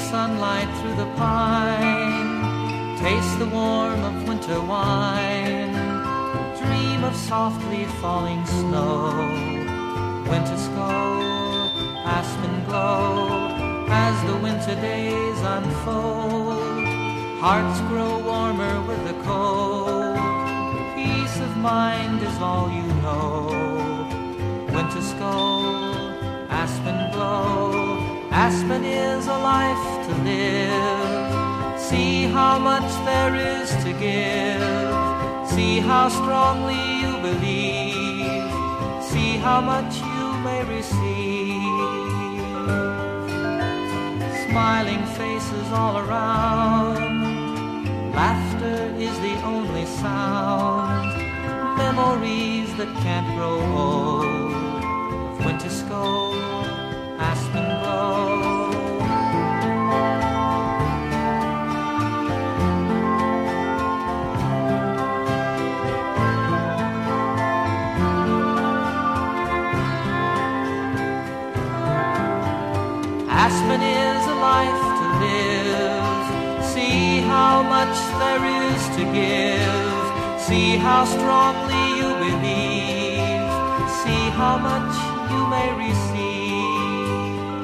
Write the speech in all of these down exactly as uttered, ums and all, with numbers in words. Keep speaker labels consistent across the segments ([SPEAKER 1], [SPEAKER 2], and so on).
[SPEAKER 1] sunlight through the pine, taste the warmth of winter wine, dream of softly falling snow. Winter skull, aspen glow, as the winter days unfold, hearts grow warmer with the cold. Peace of mind is all you know. Winter skull, aspen glow, Aspen is a life to live. See how much there is to give. See how strongly you believe. See how much you may receive. Smiling faces all around. Laughter is the only sound. Memories that can't grow old. Of winter skull, aspen glow. Aspen is a life to live. See how much there is to give. See how strongly you believe. See how much you may receive.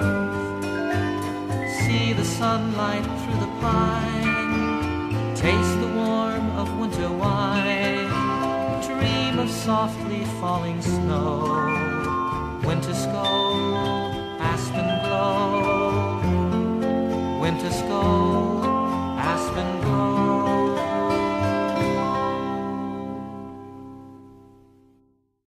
[SPEAKER 1] See the sunlight through the pine, taste the warmth of winter wine, dream of softly falling snow. Winter skull, aspen glow. Winter skull,